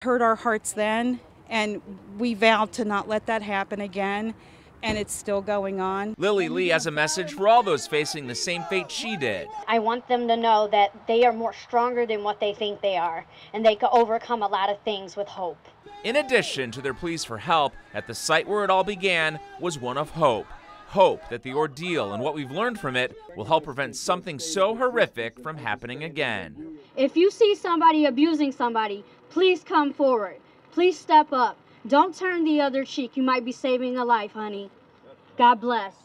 hurt our hearts then, and we vowed to not let that happen again, and it's still going on. Lily Lee has a message for all those facing the same fate she did. I want them to know that they are more stronger than what they think they are, and they can overcome a lot of things with hope. In addition to their pleas for help, at the site where it all began was one of hope. Hope that the ordeal and what we've learned from it will help prevent something so horrific from happening again. If you see somebody abusing somebody, please come forward. Please step up. Don't turn the other cheek. You might be saving a life, honey. God bless.